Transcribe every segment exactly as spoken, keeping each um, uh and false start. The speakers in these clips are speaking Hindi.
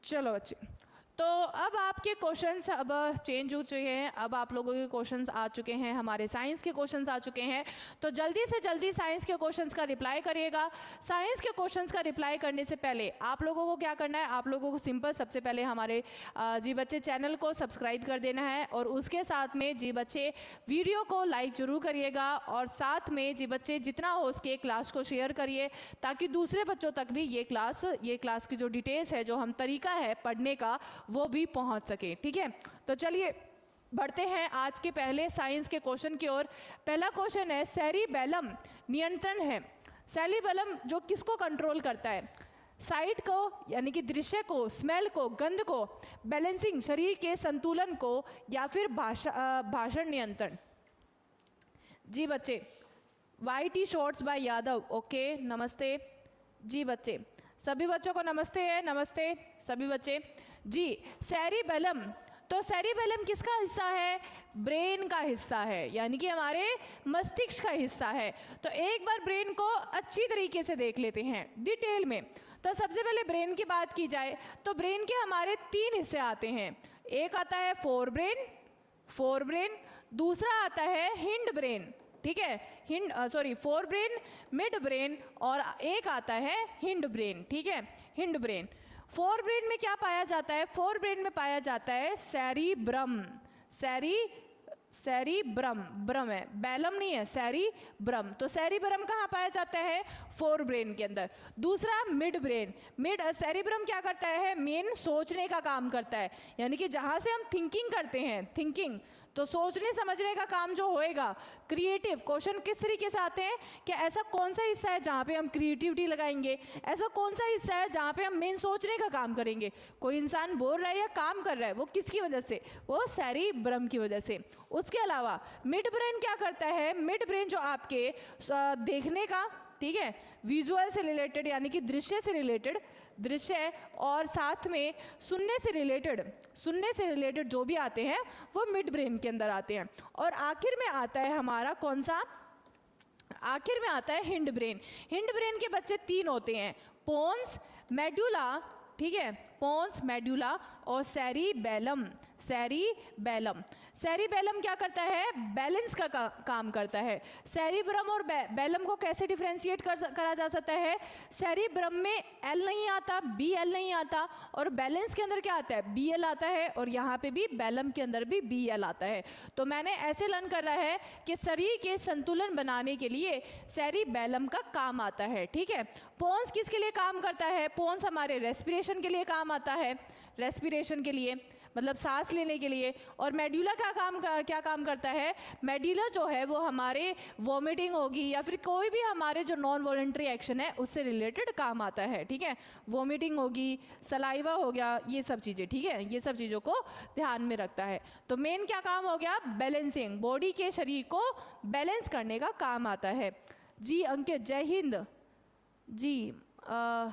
चलो बच्चे, तो अब आपके क्वेश्चंस अब चेंज हो चुके हैं। अब आप लोगों के क्वेश्चंस आ चुके हैं, हमारे साइंस के क्वेश्चंस आ चुके हैं। तो जल्दी से जल्दी साइंस के क्वेश्चंस का रिप्लाई करिएगा। साइंस के क्वेश्चंस का रिप्लाई करने से पहले आप लोगों को क्या करना है, आप लोगों को सिंपल सबसे पहले हमारे जी बच्चे चैनल को सब्सक्राइब कर देना है और उसके साथ में जी बच्चे वीडियो को लाइक जरूर करिएगा और साथ में जी बच्चे जितना हो उसके क्लास को शेयर करिए ताकि दूसरे बच्चों तक भी ये क्लास ये क्लास की जो डिटेल्स है, जो हम तरीका है पढ़ने का, वो भी पहुंच सके। ठीक है, तो चलिए बढ़ते हैं आज के पहले साइंस के क्वेश्चन की ओर। पहला क्वेश्चन है, सेरिबेलम नियंत्रण है। सेरिबेलम जो किसको कंट्रोल करता है? साइट को यानी कि दृश्य को, स्मेल को, गंध को, बैलेंसिंग शरीर के संतुलन को, या फिर भाषा भाषण नियंत्रण। जी बच्चे, Y T shorts by Yadav, okay नमस्ते जी बच्चे, सभी बच्चों को नमस्ते है, नमस्ते सभी बच्चे जी। सेरिबेलम, तो सेरिबेलम किसका हिस्सा है? ब्रेन का हिस्सा है, यानी कि हमारे मस्तिष्क का हिस्सा है। तो एक बार ब्रेन को अच्छी तरीके से देख लेते हैं डिटेल में। तो सबसे पहले ब्रेन की बात की जाए तो ब्रेन के हमारे तीन हिस्से आते हैं। एक आता है फोर ब्रेन, फोर ब्रेन, दूसरा आता है हिंड ब्रेन, ठीक है, hind sorry fore brain, mid brain, और एक आता है हिंड ब्रेन, ठीक है, हिंड ब्रेन। फोर ब्रेन में क्या पाया जाता है? फोर ब्रेन में पाया जाता है सेरिब्रम, सेरी सेरिब्रम, ब्रम है, बैलम नहीं है, सेरिब्रम। तो सेरिब्रम कहाँ पाया जाता है? फोर ब्रेन के अंदर। दूसरा मिड ब्रेन, मिड सेरिब्रम क्या करता है? मेन सोचने का काम करता है, यानी कि जहाँ से हम थिंकिंग करते हैं, थिंकिंग, तो सोचने समझने का काम जो होएगा। क्रिएटिव क्वेश्चन किस तरीके से आते हैं कि ऐसा कौन सा हिस्सा है जहाँ पे हम क्रिएटिविटी लगाएंगे, ऐसा कौन सा हिस्सा है जहाँ पे हम मेन सोचने का काम करेंगे। कोई इंसान बोल रहा है या काम कर रहा है, वो किसकी वजह से? वो सेरिब्रम की वजह से। उसके अलावा मिड ब्रेन क्या करता है? मिड ब्रेन जो आपके देखने का, ठीक है, विजुअल से रिलेटेड यानी कि दृश्य से रिलेटेड, दृश्य और साथ में सुनने से रिलेटेड, सुनने से रिलेटेड जो भी आते हैं वो मिड ब्रेन के अंदर आते हैं। और आखिर में आता है हमारा कौन सा? आखिर में आता है हिंड ब्रेन। हिंड ब्रेन के बच्चे तीन होते हैं, पोन्स, मेडुला, ठीक है, पोन्स, मेडुला और सेरिबेलम, सेरिबेलम। सेरिबेलम क्या करता है? बैलेंस का, का काम करता है। सेरिब्रम और बेलम को कैसे डिफ्रेंशिएट कर करा जा सकता है? सेरिब्रम में एल नहीं आता, बी एल नहीं आता, और बैलेंस के अंदर क्या आता है? बी एल आता है, और यहाँ पे भी बेलम के अंदर भी बी एल आता है। तो मैंने ऐसे लर्न कर रहा है कि शरीर के संतुलन बनाने के लिए सेरिबेलम का काम आता है, ठीक है। पोन्स किसके लिए काम करता है? पोन्स हमारे रेस्पिरेशन के लिए काम आता है, रेस्पिरेशन के लिए मतलब सांस लेने के लिए। और मेडुला क्या काम क्या काम करता है? मेडुला जो है वो हमारे वॉमिटिंग होगी या फिर कोई भी हमारे जो नॉन वॉलंटरी एक्शन है उससे रिलेटेड काम आता है, ठीक है। वॉमिटिंग होगी, सलाइवा हो गया, ये सब चीज़ें, ठीक है, ये सब चीज़ों को ध्यान में रखता है। तो मेन क्या काम हो गया? बैलेंसिंग, बॉडी के शरीर को बैलेंस करने का काम आता है। जी अंकित, जय हिंद जी। आ,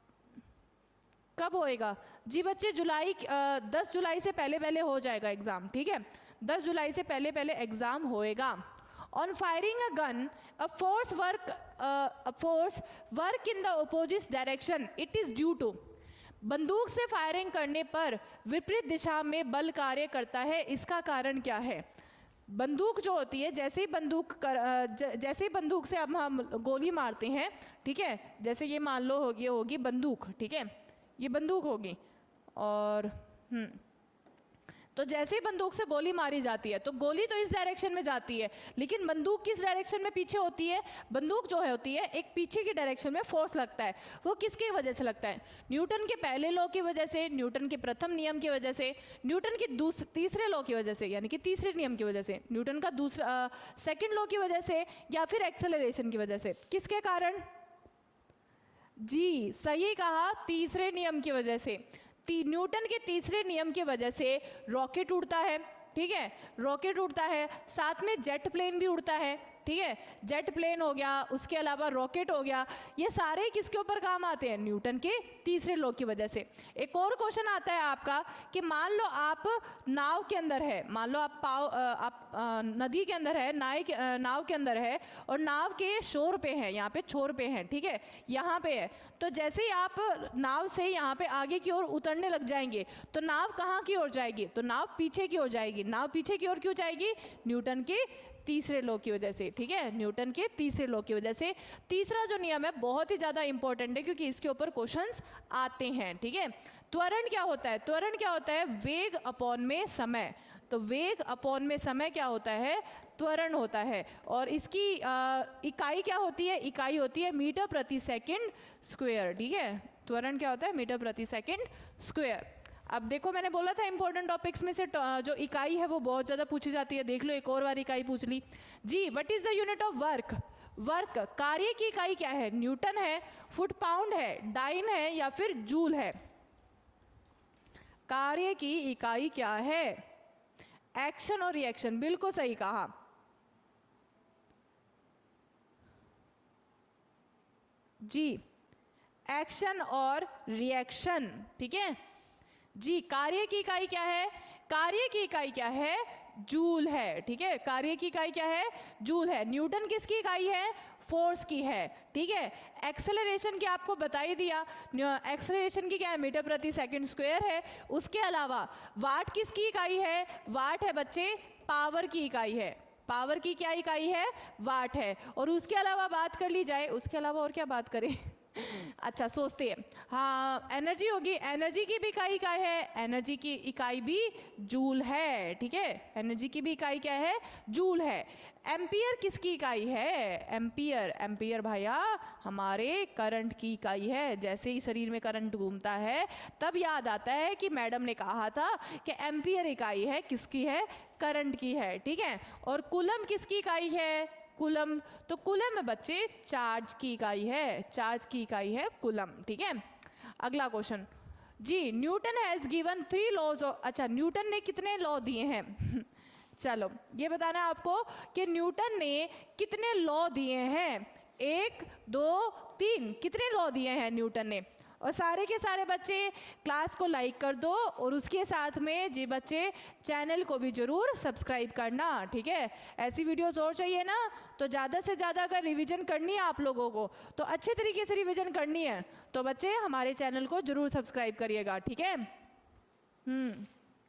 कब होएगा? जी बच्चे जुलाई दस जुलाई से पहले पहले हो जाएगा एग्ज़ाम, ठीक है, दस जुलाई से पहले पहले एग्ज़ाम होएगा। On firing a gun a force work a force work in the opposite direction it is due to. बंदूक से फायरिंग करने पर विपरीत दिशा में बल कार्य करता है, इसका कारण क्या है? बंदूक जो होती है, जैसे ही बंदूक कर ज, जैसे ही बंदूक से अब हम गोली मारते हैं, ठीक है, जैसे ये मान लो ये होगी बंदूक, ठीक है, ये बंदूक होगी, और हम्म तो जैसे ही बंदूक से गोली मारी जाती है तो गोली तो इस डायरेक्शन में जाती है, लेकिन बंदूक किस डायरेक्शन में पीछे होती है? बंदूक जो है होती है एक पीछे की डायरेक्शन में फोर्स लगता है। वो किसकी वजह से लगता है? न्यूटन के पहले लॉ की वजह से, न्यूटन के प्रथम नियम की वजह से, न्यूटन के दूसरे तीसरे लॉ की वजह से यानी कि तीसरे नियम की वजह से, न्यूटन का दूसरा सेकेंड लॉ की वजह से, या फिर एक्सेलरेशन की वजह से। किसके कारण? जी सही कहा, तीसरे नियम की वजह से। न्यूटन के तीसरे नियम की वजह से रॉकेट उड़ता है, ठीक है, रॉकेट उड़ता है, साथ में जेट प्लेन भी उड़ता है, ठीक है, जेट प्लेन हो गया, उसके अलावा रॉकेट हो गया, ये सारे किसके ऊपर काम आते हैं? न्यूटन के तीसरे लॉ की वजह से। एक और क्वेश्चन आता है आपका कि मान लो आप नाव के अंदर है, मान लो आप पाव आप नदी के अंदर है, नाव नाव के अंदर है और नाव के शोर पे है, यहाँ पे छोर पे है, ठीक है, यहाँ पे है, तो जैसे ही आप नाव से यहाँ पे आगे की ओर उतरने लग जाएंगे तो नाव कहाँ की ओर जाएगी? तो नाव पीछे की ओर जाएगी। नाव पीछे की ओर क्यों जाएगी? न्यूटन के तीसरे लॉ की वजह से, ठीक है, न्यूटन के तीसरे लॉ की वजह से। तीसरा जो नियम है बहुत ही ज़्यादा इंपॉर्टेंट है क्योंकि इसके ऊपर क्वेश्चंस आते हैं, ठीक है। त्वरण क्या होता है? त्वरण क्या होता है? वेग अपॉन में समय। तो वेग अपॉन में समय क्या होता है? त्वरण होता है। और इसकी आ, इकाई क्या होती है? इकाई होती है मीटर प्रति सेकंड स्क्वायर, ठीक है। त्वरण क्या होता है? मीटर प्रति सेकंड स्क्वायर। अब देखो मैंने बोला था इंपॉर्टेंट टॉपिक्स में से जो इकाई है वो बहुत ज़्यादा पूछी जाती है। देख लो एक और बार इकाई पूछ ली जी। What is the unit of work? Work कार्य की इकाई क्या है? न्यूटन है, फुट पाउंड है, डाइन है या फिर जूल है? कार्य की इकाई क्या है? एक्शन और रिएक्शन, बिल्कुल सही कहा। जी, एक्शन और रिएक्शन, ठीक है जी। कार्य की इकाई क्या है? कार्य की इकाई क्या है? जूल है, ठीक है। कार्य की इकाई क्या है? जूल है। न्यूटन किसकी इकाई है? फोर्स की है, ठीक है। एक्सेलरेशन की आपको बता ही दिया, एक्सेलरेशन की क्या है? मीटर प्रति सेकंड स्क्वायर है। उसके अलावा वाट किसकी इकाई है? वाट है बच्चे पावर की इकाई है। पावर की क्या इकाई है? वाट है। और उसके अलावा बात कर ली जाए, उसके अलावा और क्या बात करें अच्छा सोचते हैं, हाँ एनर्जी होगी। एनर्जी की भी इकाई क्या है? एनर्जी की इकाई भी जूल है, ठीक है। एनर्जी की भी इकाई क्या है? जूल है। एम्पियर किसकी इकाई है? एम्पियर, एम्पियर भैया हमारे करंट की इकाई है। जैसे ही शरीर में करंट घूमता है तब याद आता है कि मैडम ने कहा था कि एम्पियर इकाई है, किसकी है? करंट की है, ठीक है। और कूलम किसकी इकाई है? कूलम। तो कूलम में बच्चे चार्ज की इकाई है, चार्ज की इकाई है कूलम, ठीक है। अगला क्वेश्चन जी। Newton has given three laws. अच्छा, न्यूटन ने कितने लॉ दिए हैं चलो ये बताना है आपको कि न्यूटन ने कितने लॉ दिए हैं। एक, दो, तीन, कितने लॉ दिए हैं न्यूटन ने? और सारे के सारे बच्चे क्लास को लाइक कर दो और उसके साथ में जी बच्चे चैनल को भी जरूर सब्सक्राइब करना, ठीक है। ऐसी वीडियोस और चाहिए ना, तो ज़्यादा से ज़्यादा अगर रिवीजन करनी है आप लोगों को, तो अच्छे तरीके से रिवीजन करनी है, तो बच्चे हमारे चैनल को जरूर सब्सक्राइब करिएगा, ठीक है। हम्म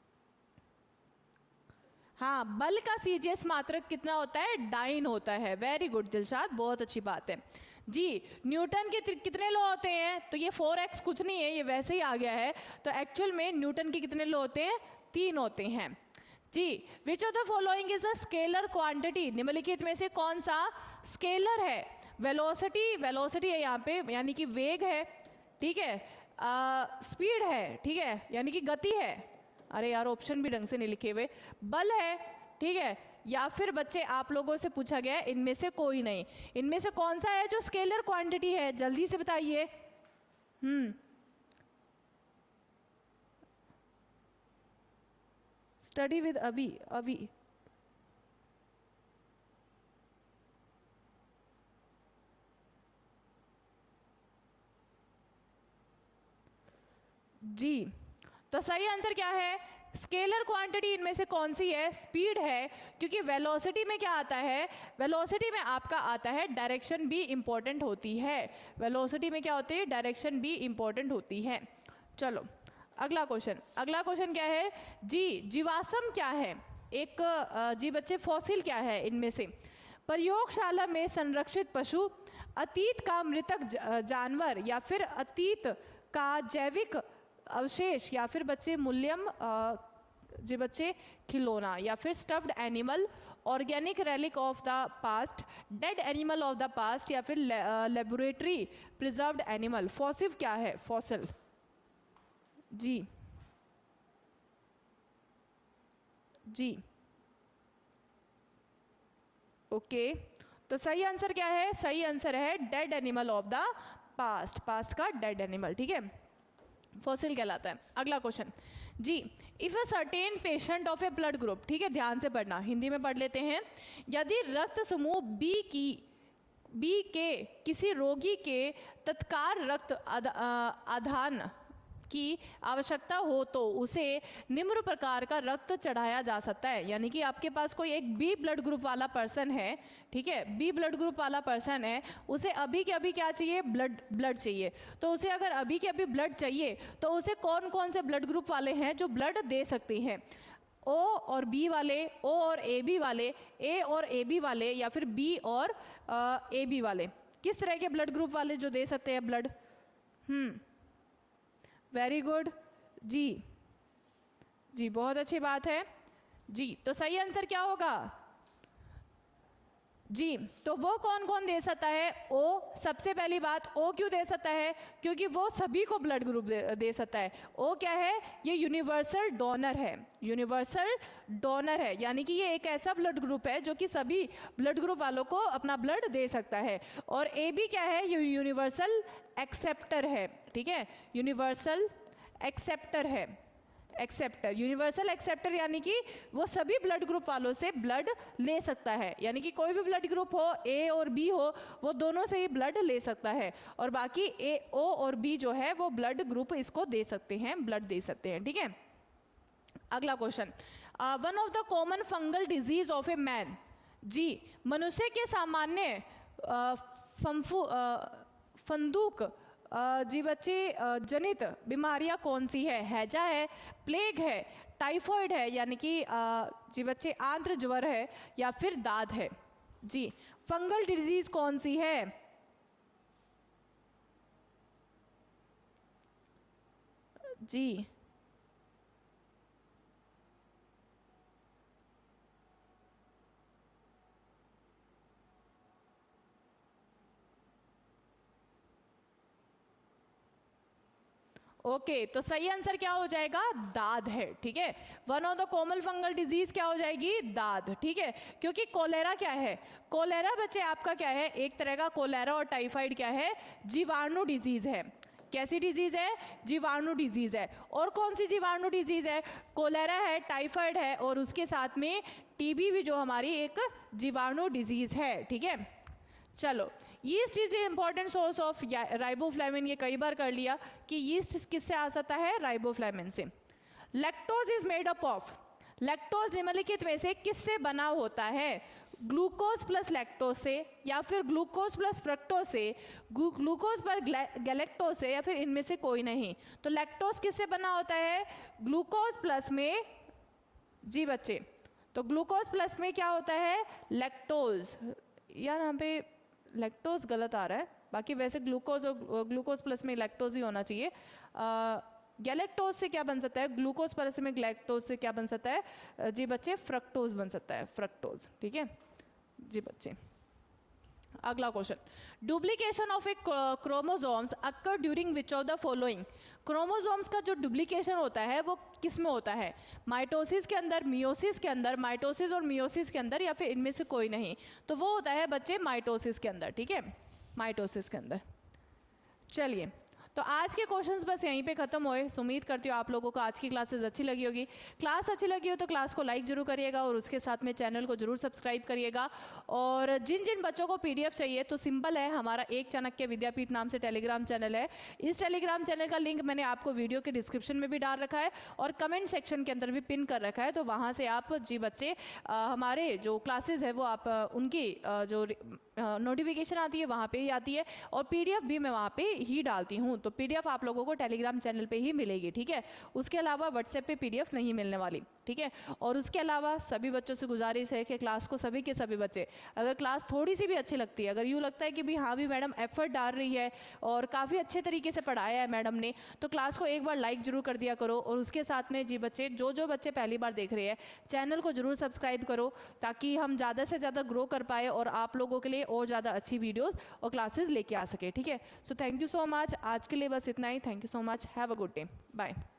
हाँ, बल का सीजीएस मात्रक कितना होता है? डाइन होता है। वेरी गुड दिलशाद, बहुत अच्छी बात है जी। न्यूटन के कितने लॉ होते हैं? तो ये फोर एक्स कुछ नहीं है, ये वैसे ही आ गया है। तो एक्चुअल में न्यूटन के कितने लॉ होते हैं? तीन होते हैं जी। Which of the following is a scalar quantity? निम्नलिखित में से कौन सा स्केलर है? वेलोसिटी, वेलोसिटी है यहाँ पे, यानी कि वेग है, ठीक है। स्पीड है, ठीक है, यानी कि गति है। अरे यार ऑप्शन भी ढंग से नहीं लिखे हुए। बल है, ठीक है। या फिर बच्चे आप लोगों से पूछा गया है इनमें से कोई नहीं। इनमें से कौन सा है जो स्केलर क्वांटिटी है? जल्दी से बताइए। हम्म स्टडी विद अभी अभी जी। तो सही आंसर क्या है? स्केलर क्वांटिटी इनमें से कौन सी है? स्पीड है, क्योंकि वेलोसिटी में क्या आता है? वेलोसिटी में आपका आता है डायरेक्शन भी इंपॉर्टेंट होती है। वेलोसिटी में क्या होती है? डायरेक्शन भी इंपॉर्टेंट होती है। चलो अगला क्वेश्चन। अगला क्वेश्चन क्या है जी? जीवाश्म क्या है? एक जी बच्चे फॉसिल क्या है इनमें से? प्रयोगशाला में संरक्षित पशु, अतीत का मृतक जानवर या फिर अतीत का जैविक अवशेष या फिर बच्चे मूल्यम जी बच्चे खिलौना या फिर stuffed animal, organic relic of the past, dead animal of the past या फिर लेबोरेटरी प्रिजर्व्ड एनिमल। फॉसिल क्या है? फॉसिल जी जी ओके। तो सही आंसर क्या है? सही आंसर है dead animal of the past, past का डेड एनिमल, ठीक है, फॉसिल कहलाता है। अगला क्वेश्चन जी, if a certain patient of A blood group, ठीक है ध्यान से पढ़ना, हिंदी में पढ़ लेते हैं। यदि रक्त समूह बी की बी के किसी रोगी के तत्काल रक्त आदान की आवश्यकता हो तो उसे निम्न प्रकार का रक्त चढ़ाया जा सकता है। यानी कि आपके पास कोई एक बी ब्लड ग्रुप वाला पर्सन है, ठीक है, बी ब्लड ग्रुप वाला पर्सन है, उसे अभी के अभी क्या चाहिए, ब्लड ब्लड चाहिए। तो उसे अगर अभी के अभी ब्लड चाहिए तो उसे कौन कौन से ब्लड ग्रुप वाले हैं जो ब्लड दे सकते हैं? ओ और बी वाले, ओ और ए बी वाले, ए और ए बी वाले, या फिर बी और ए बी वाले। किस तरह के ब्लड ग्रुप वाले जो दे सकते हैं ब्लड? हम्म वेरी गुड जी, जी बहुत अच्छी बात है जी। तो सही आंसर क्या होगा जी? तो वो कौन कौन दे सकता है? ओ। सबसे पहली बात, ओ क्यों दे सकता है? क्योंकि वो सभी को ब्लड ग्रुप दे, दे सकता है। ओ क्या है? ये यूनिवर्सल डोनर है, यूनिवर्सल डोनर है, यानी कि ये एक ऐसा ब्लड ग्रुप है जो कि सभी ब्लड ग्रुप वालों को अपना ब्लड दे सकता है। और ए बी क्या है? ये यूनिवर्सल एक्सेप्टर है, ठीक है, यूनिवर्सल एक्सेप्टर है, एक्सेप्टर, यूनिवर्सल एक्सेप्टर, यानी कि वो सभी ब्लड ग्रुप वालों से ब्लड ले सकता है। यानी कि कोई भी ब्लड ग्रुप हो, ए और बी हो, वो दोनों से ही ब्लड ले सकता है। और बाकी ए, ओ और बी जो है वो ब्लड ग्रुप इसको दे सकते हैं, ब्लड दे सकते हैं, ठीक है। अगला question, one of the common fungal disease of a man. जी, मनुष्य के सामान्य फंफू फंदूक जी बच्चे जनित बीमारियां कौन सी है? हैजा है, प्लेग है, टाइफॉइड है, यानी कि जी बच्चे आंत्र ज्वर है, या फिर दाद है? जी, फंगल डिजीज कौन सी है? जी ओके okay, तो सही आंसर क्या हो जाएगा? दाद है, ठीक है। One of the common fungal disease क्या हो जाएगी? दाद, ठीक है। क्योंकि कोलेरा क्या है? कोलेरा बच्चे आपका क्या है? एक तरह का कोलेरा और टाइफाइड क्या है? जीवाणु डिजीज है। कैसी डिजीज है? जीवाणु डिजीज है। और कौन सी जीवाणु डिजीज है? कोलेरा है, टाइफाइड है, और उसके साथ में टीबी भी जो हमारी एक जीवाणु डिजीज है, ठीक है। चलो, yeast is a important source of riboflavin, ये कई बार कर लिया कि यीस्ट किससे आ सकता है? राइबोफ्लेविन से। Lactose is made up of, lactose निम्नलिखित में से किससे बना होता है? ग्लूकोज प्लस लैक्टोज से, या फिर ग्लूकोज प्लस फ्रक्टोज से, ग्लूकोज पर गैलेक्टोज से, या फिर इनमें से कोई नहीं। तो लैक्टोज किससे बना होता है? ग्लूकोज प्लस में, जी बच्चे, तो ग्लूकोज प्लस में क्या होता है? लैक्टोज। यार यहाँ पे लैक्टोज गलत आ रहा है, बाकी वैसे ग्लूकोज और ग्लूकोज प्लस में लैक्टोज ही होना चाहिए। गैलेक्टोज से क्या बन सकता है? ग्लूकोज प्लस में गैलेक्टोज से क्या बन सकता है? जी बच्चे, फ्रक्टोज बन सकता है, फ्रक्टोज, ठीक है जी बच्चे। अगला question, duplication of a chromosomes occur during which of the following. Chromosomes का जो डुप्लीकेशन होता है वो किस में होता है? माइटोसिस के अंदर, मियोसिस के अंदर, माइटोसिस और मियोसिस के अंदर, या फिर इनमें से कोई नहीं। तो वो होता है बच्चे माइटोसिस के अंदर, ठीक है, माइटोसिस के अंदर। चलिए, तो आज के क्वेश्चंस बस यहीं पे खत्म हुए। उम्मीद करती हूँ आप लोगों को आज की क्लासेस अच्छी लगी होगी। क्लास अच्छी लगी हो तो क्लास को लाइक जरूर करिएगा, और उसके साथ में चैनल को जरूर सब्सक्राइब करिएगा। और जिन जिन बच्चों को पीडीएफ चाहिए तो सिंपल है, हमारा एक चाणक्य विद्यापीठ नाम से टेलीग्राम चैनल है। इस टेलीग्राम चैनल का लिंक मैंने आपको वीडियो के डिस्क्रिप्शन में भी डाल रखा है, और कमेंट सेक्शन के अंदर भी पिन कर रखा है। तो वहाँ से आप जी बच्चे हमारे जो क्लासेज है वो आप उनकी जो नोटिफिकेशन आती है वहाँ पे ही आती है, और पीडीएफ भी मैं वहाँ पे ही डालती हूँ। तो पीडीएफ आप लोगों को टेलीग्राम चैनल पे ही मिलेगी, ठीक है। उसके अलावा व्हाट्सएप पे पीडीएफ नहीं मिलने वाली, ठीक है। और उसके अलावा सभी बच्चों से गुजारिश है कि क्लास को सभी के सभी बच्चे, अगर क्लास थोड़ी सी भी अच्छी लगती है, अगर यूँ लगता है कि भी हाँ भी मैडम एफर्ट डाल रही है और काफ़ी अच्छे तरीके से पढ़ाया है मैडम ने, तो क्लास को एक बार लाइक जरूर कर दिया करो। और उसके साथ में जी बच्चे, जो जो बच्चे पहली बार देख रहे हैं, चैनल को जरूर सब्सक्राइब करो, ताकि हम ज़्यादा से ज़्यादा ग्रो कर पाए और आप लोगों के लिए और ज़्यादा अच्छी वीडियोज़ और क्लासेज लेके आ सके, ठीक है। So thank you so much, आज के लिए बस इतना ही। Thank you so much, have a good day, bye.